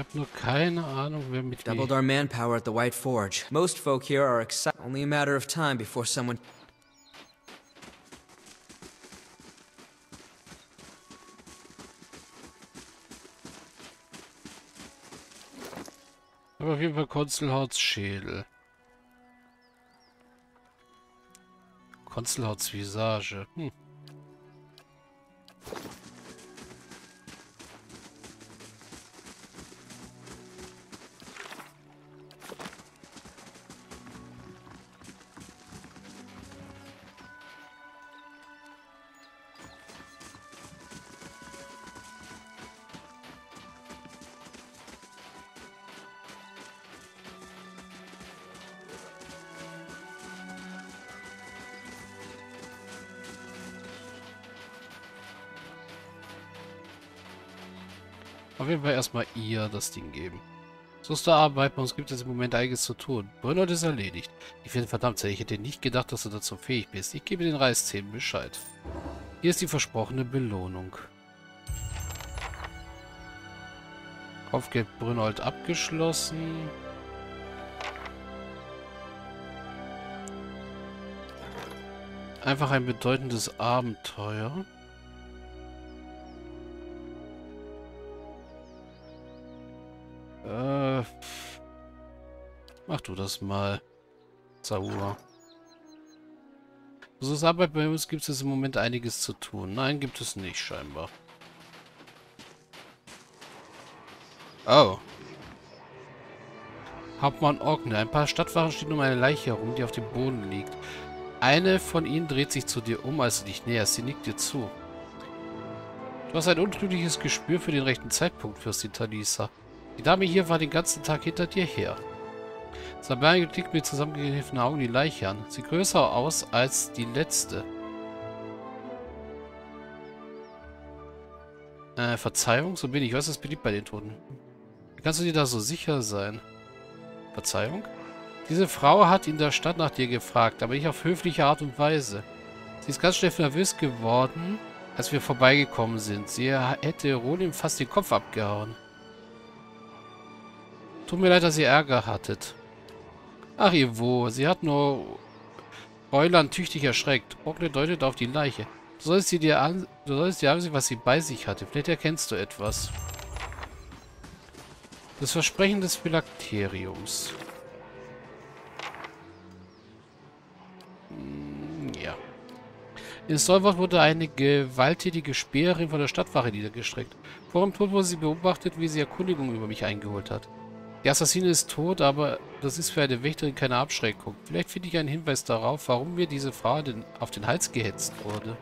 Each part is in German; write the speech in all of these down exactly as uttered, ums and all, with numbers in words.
habe nur keine Ahnung, wer mit wie... Doubled our manpower at the White Forge. Most folk here are excited. Only a matter of time before someone... Aber auf jeden Fall Konzelhauts Schädel. Konzelhauts Visage. Hm. Auf jeden Fall erstmal ihr das Ding geben. So ist der Arbeit, bei uns gibt es im Moment einiges zu tun. Brünnert ist erledigt. Ich finde verdammt sehr, ich hätte nicht gedacht, dass du dazu fähig bist. Ich gebe den Reißzähnen Bescheid. Hier ist die versprochene Belohnung. Kaufgeld Brünnold abgeschlossen. Einfach ein bedeutendes Abenteuer. Äh, mach du das mal, Zahura. So ist Arbeit bei uns, gibt es im Moment einiges zu tun. Nein, gibt es nicht, scheinbar. Oh. Hauptmann Orkney. Ein paar Stadtwachen stehen um eine Leiche herum, die auf dem Boden liegt. Eine von ihnen dreht sich zu dir um, als du dich näherst. Sie nickt dir zu. Du hast ein untrügliches Gespür für den rechten Zeitpunkt, Fürstin Talisa. Die Dame hier war den ganzen Tag hinter dir her. Sabine blickt mit zusammengekniffenen Augen die Leiche an. Sieht größer aus als die letzte. Äh, Verzeihung? So bin ich. Was ist beliebt bei den Toten? Wie kannst du dir da so sicher sein? Verzeihung? Diese Frau hat in der Stadt nach dir gefragt, aber nicht auf höfliche Art und Weise. Sie ist ganz schnell nervös geworden, als wir vorbeigekommen sind. Sie hätte Rolim fast den Kopf abgehauen. Tut mir leid, dass ihr Ärger hattet. Ach, Ivo, sie hat nur Reuland tüchtig erschreckt. Orkney deutet auf die Leiche. Du sollst sie dir an, du sollst dir ansehen, was sie bei sich hatte. Vielleicht erkennst du etwas. Das Versprechen des Phylakteriums. Hm, ja. In Solwort wurde eine gewalttätige Späherin von der Stadtwache niedergestreckt. Vor dem Tod wurde sie beobachtet, wie sie Erkundigungen über mich eingeholt hat. Die Assassine ist tot, aber das ist für eine Wächterin keine Abschreckung. Vielleicht finde ich einen Hinweis darauf, warum mir diese Frau den, auf den Hals gehetzt wurde.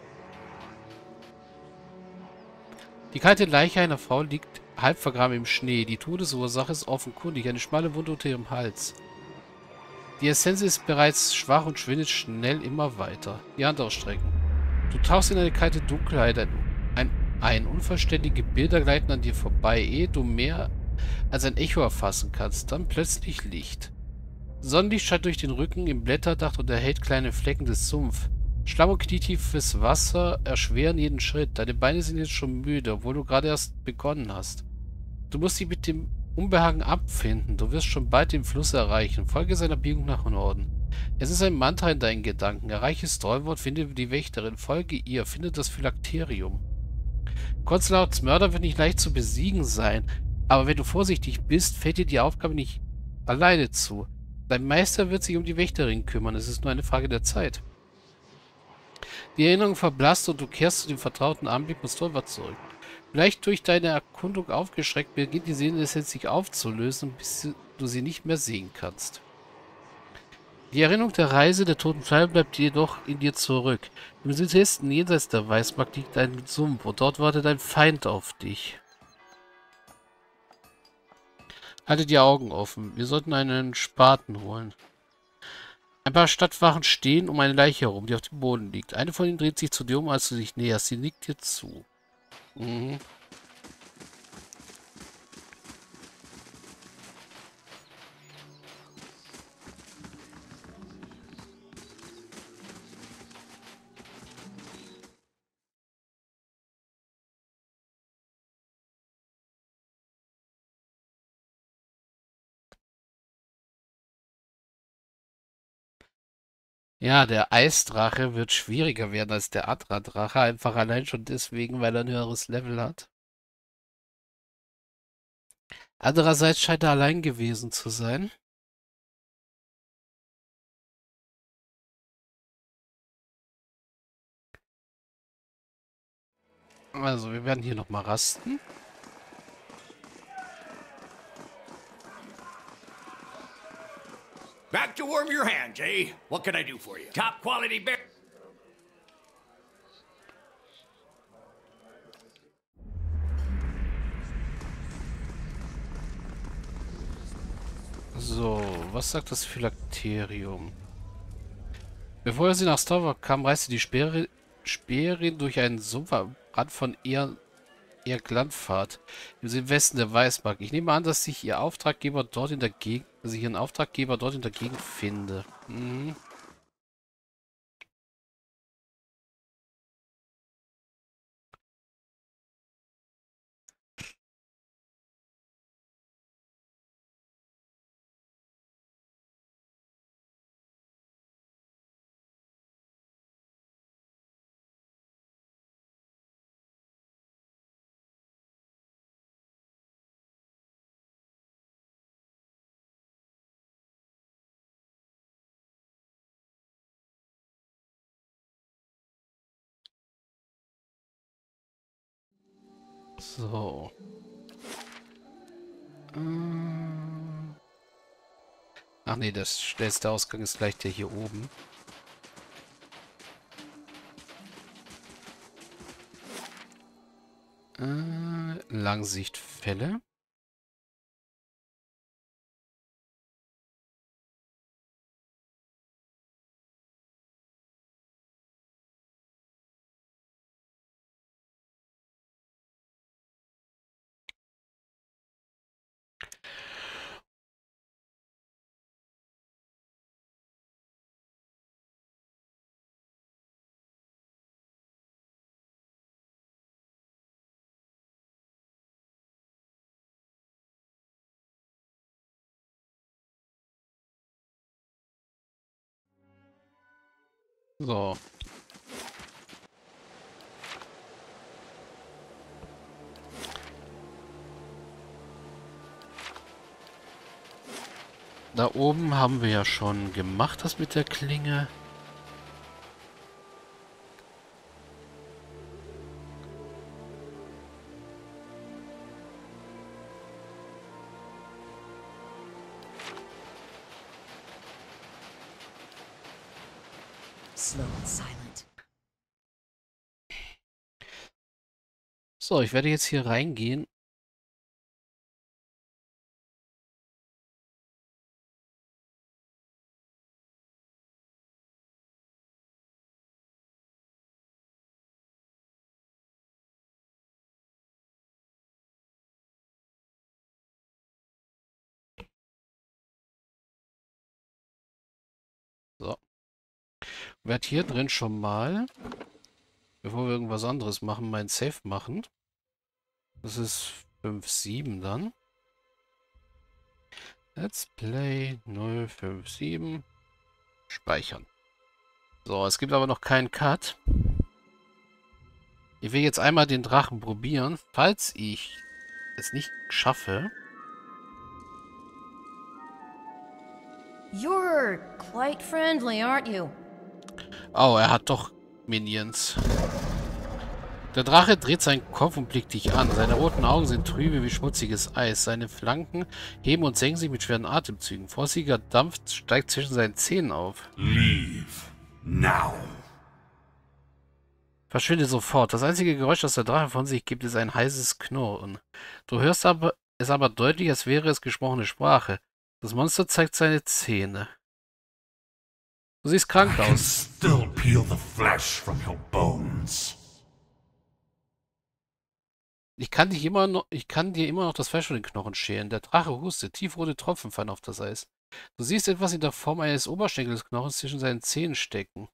Die kalte Leiche einer Frau liegt halb vergraben im Schnee. Die Todesursache ist offenkundig, eine schmale Wunde unter ihrem Hals. Die Essenz ist bereits schwach und schwindet schnell immer weiter. Die Hand ausstrecken. Du tauchst in eine kalte Dunkelheit. Ein, ein, ein unvollständige Bilder gleiten an dir vorbei, ehe du mehr als ein Echo erfassen kannst. Dann plötzlich Licht. Sonnenlicht scheint durch den Rücken im Blätterdach und erhellt kleine Flecken des Sumpf. Schlamm und knietiefes Wasser erschweren jeden Schritt. Deine Beine sind jetzt schon müde, obwohl du gerade erst begonnen hast. Du musst dich mit dem Unbehagen abfinden. Du wirst schon bald den Fluss erreichen. Folge seiner Biegung nach Norden. Es ist ein Mantra in deinen Gedanken. Erreiche Strollwort, finde die Wächterin. Folge ihr, finde das Phylakterium. Konzelhauts Mörder wird nicht leicht zu besiegen sein. Aber wenn du vorsichtig bist, fällt dir die Aufgabe nicht alleine zu. Dein Meister wird sich um die Wächterin kümmern. Es ist nur eine Frage der Zeit. Die Erinnerung verblasst und du kehrst zu dem vertrauten Anblick von Stolwart zurück. Vielleicht durch deine Erkundung aufgeschreckt, beginnt die Seelenessenz sich aufzulösen, bis du sie nicht mehr sehen kannst. Die Erinnerung der Reise der toten Pfeile bleibt jedoch in dir zurück. Im Südwesten, jenseits der Weißmark, liegt ein Sumpf und dort wartet ein Feind auf dich. Halte die Augen offen. Wir sollten einen Spaten holen. Ein paar Stadtwachen stehen um eine Leiche herum, die auf dem Boden liegt. Eine von ihnen dreht sich zu dir um, als du dich näherst. Sie nickt dir zu. Mhm. Ja, der Eisdrache wird schwieriger werden als der Adra-Drache, einfach allein schon deswegen, weil er ein höheres Level hat. Andererseits scheint er allein gewesen zu sein. Also, wir werden hier nochmal rasten. Back to warm your hands, eh? What can I do for you? Top quality bear. So, was sagt das Phylakterium? Bevor sie nach Starbuck kam, reiste die Speere, Speerin durch einen Sumpfrand von eher, eher Glandpfad im Südwesten der Weißmark. Ich nehme an, dass sich ihr Auftraggeber dort in der Gegend, dass ich ihren Auftraggeber dort in der Gegend finde. Mhm. So. Ähm. Ach nee, das schnellste Ausgang ist gleich der hier oben. Äh, Langsichtfälle. So. Da oben haben wir ja schon gemacht, das mit der Klinge. Slow and silent. So, ich werde jetzt hier reingehen. So. Werde hier drin schon mal, bevor wir irgendwas anderes machen, mein Save machen. Das ist fünf sieben dann. Let's Play null fünf sieben. Speichern. So, es gibt aber noch keinen Cut. Ich will jetzt einmal den Drachen probieren. Falls ich es nicht schaffe. You're quite friendly, aren't you? Oh, er hat doch Minions. Der Drache dreht seinen Kopf und blickt dich an. Seine roten Augen sind trübe wie schmutziges Eis. Seine Flanken heben und senken sich mit schweren Atemzügen. Vorsichtiger Dampf steigt zwischen seinen Zähnen auf. Leave. Now. Verschwinde sofort. Das einzige Geräusch, das der Drache von sich gibt, ist ein heißes Knurren. Du hörst aber, es aber deutlich, als wäre es gesprochene Sprache. Das Monster zeigt seine Zähne. Du siehst krank I can aus. still peel the flesh from your bones. Ich kann, dich immer noch, ich kann dir immer noch das Fleisch von den Knochen schälen. Der Drache hustet. Tiefrote Tropfen fallen auf das Eis. Du siehst etwas in der Form eines Oberschenkelsknochens zwischen seinen Zähnen stecken.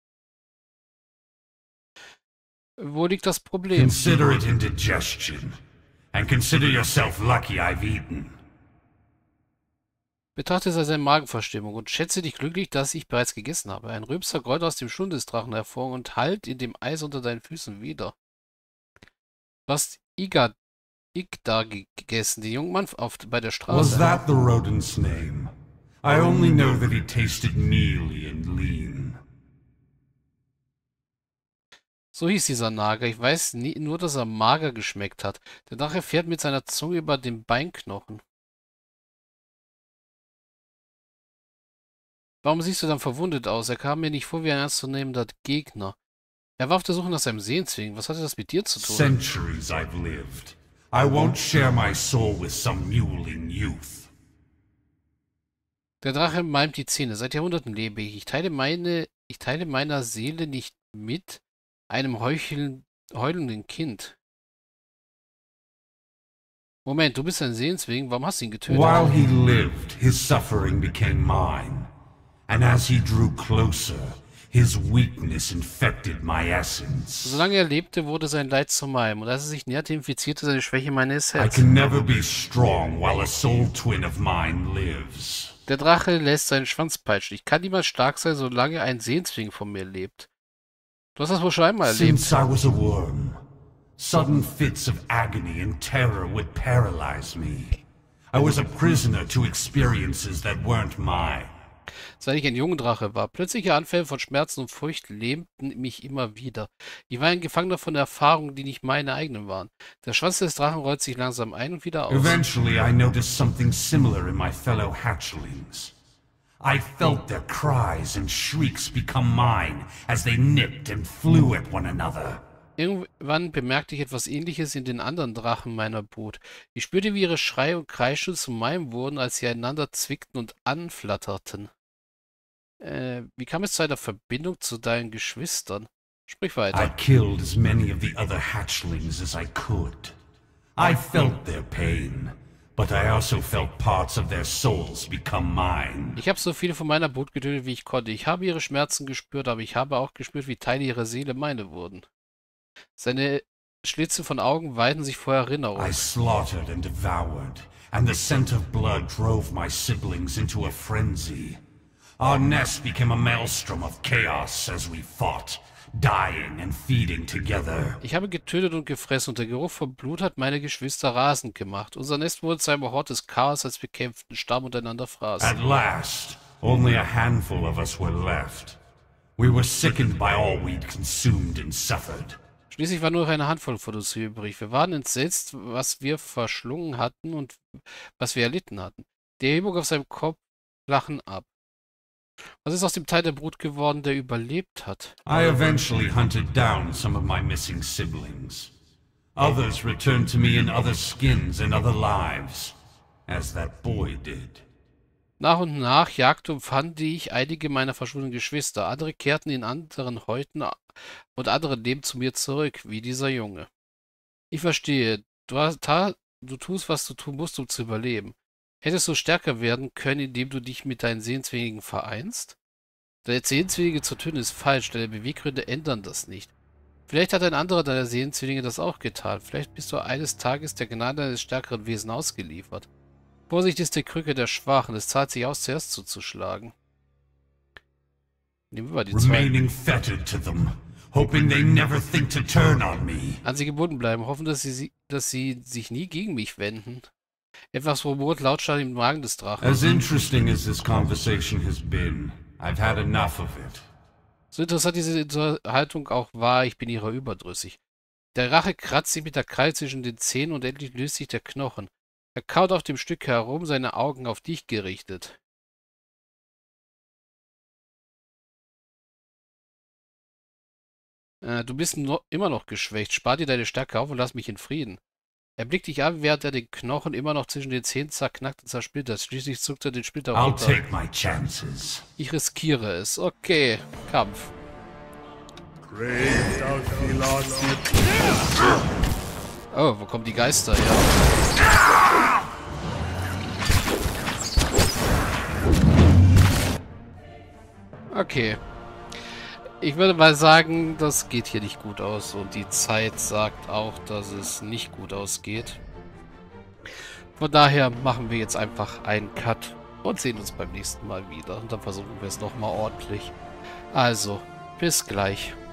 Wo liegt das Problem? Consider it indigestion. And consider yourself lucky I've eaten. Betrachte es als eine Magenverstimmung und schätze dich glücklich, dass ich bereits gegessen habe. Ein Rülpser grollt aus dem Schlund des Drachen hervor und hallt in dem Eis unter deinen Füßen wieder. Du hast Iga, Igda gegessen, den jungen Mann auf, bei der Straße. Was that the rodent's name? I only know that he tasted mealy and lean. So hieß dieser Nager. Ich weiß nie, nur, dass er mager geschmeckt hat. Der Drache fährt mit seiner Zunge über den Beinknochen. Warum siehst du dann verwundet aus? Er kam mir nicht vor wie ein ernstzunehmender Gegner. Er war auf der Suche nach seinem Seelenzwingen. Was hatte das mit dir zu tun? Centuries I've lived. I won't share my soul with some mewling youth. Der Drache malmt die Zähne. Seit Jahrhunderten lebe ich. Ich teile meine, ich teile meiner Seele nicht mit einem heucheln, heulenden Kind. Moment, du bist ein Seelenzwing. Warum hast du ihn getötet? While he lived, his suffering became mine. And as he drew closer, his weakness infected my essence. Solange er lebte, wurde sein Leid zu meinem. Und als er sich näherte, infizierte seine Schwäche meine I Essenz. can never be strong while a soul twin of mine lives. Der Drache lässt seinen Schwanz peitschen. Ich kann niemals stark sein, solange ein Seelenzwing von mir lebt. Du hast das wohl schon einmal erlebt. Since I was a worm, sudden fits of agony and terror would paralyze me. I was a prisoner to experiences that weren't mine. Seit ich ein junger Drache war. Plötzliche Anfälle von Schmerzen und Furcht lähmten mich immer wieder. Ich war ein Gefangener von Erfahrungen, die nicht meine eigenen waren. Der Schwanz des Drachen rollt sich langsam ein und wieder aus. Eventually I noticed something similar in my fellow hatchlings. I felt their cries and shrieks become mine as they nipped and flew at one another. Irgendwann bemerkte ich etwas Ähnliches in den anderen Drachen meiner Brut. Ich spürte, wie ihre Schreie und Kreische zu meinem wurden, als sie einander zwickten und anflatterten. Äh, wie kam es zu einer Verbindung zu deinen Geschwistern? Sprich weiter. I killed as many of the other hatchlings as I could. I felt their pain, but I also felt parts of their souls become mine. Ich habe so viele von meiner Brut getötet, wie ich konnte. Ich habe ihre Schmerzen gespürt, aber ich habe auch gespürt, wie Teile ihrer Seele meine wurden. Seine Schlitze von Augen weiten sich vor Erinnerung. I slaughtered and devoured, and the scent of blood drove my siblings into a frenzy. Our nest became a maelstrom of chaos as we fought, dying and feeding together. Ich habe getötet und gefressen und der Geruch von Blut hat meine Geschwister rasend gemacht. Unser Nest wurde zu einem Hort des Chaos, als wir kämpften, starben und einander fraßen. At last, only a handful of us were left. We were sickened by all we'd consumed and suffered. Schließlich war nur noch eine Handvoll von uns übrig. Wir waren entsetzt, was wir verschlungen hatten und was wir erlitten hatten. Die Erhebung auf seinem Kopf flachen ab. Was ist aus dem Teil der Brut geworden, der überlebt hat? I eventually hunted down some of my missing siblings. Others returned to me in other skins and other lives, as that boy did. Nach und nach jagte und fand ich einige meiner verschwundenen Geschwister. Andere kehrten in anderen Häuten und andere leben zu mir zurück, wie dieser Junge. Ich verstehe. Du, hast, du tust, was du tun musst, um zu überleben. Hättest du stärker werden können, indem du dich mit deinen Seelenzwingen vereinst? Deine Seelenzwillinge zu töten ist falsch, deine Beweggründe ändern das nicht. Vielleicht hat ein anderer deiner Seelenzwillinge das auch getan. Vielleicht bist du eines Tages der Gnade eines stärkeren Wesens ausgeliefert. Vorsicht ist die Krücke der Schwachen. Es zahlt sich aus, zuerst zuzuschlagen. Nehmen wir mal die zwei. Remaining fettered to them, hoping they never think to turn on me. An sie gebunden bleiben, hoffen, dass sie, dass sie sich nie gegen mich wenden. Etwas rumort lautstark im Magen des Drachen. As interesting as this conversation has been, I've had enough of it. So interessant diese Unterhaltung auch war, ich bin ihrer überdrüssig. Der Rache kratzt sich mit der Krallen zwischen den Zähnen und endlich löst sich der Knochen. Er kaut auf dem Stück herum, seine Augen auf dich gerichtet. Äh, du bist no immer noch geschwächt. Spar dir deine Stärke auf und lass mich in Frieden. Er blickt dich an, während er den Knochen immer noch zwischen den Zähnen zerknackt und zersplittert. Schließlich zuckt er den Splitter I'll runter. take my chances. Ich riskiere es. Okay, Kampf. Oh, wo kommen die Geister her? Okay. Ich würde mal sagen, das geht hier nicht gut aus. Und die Zeit sagt auch, dass es nicht gut ausgeht. Von daher machen wir jetzt einfach einen Cut. und sehen uns beim nächsten Mal wieder. Und dann versuchen wir es nochmal ordentlich. Also, bis gleich.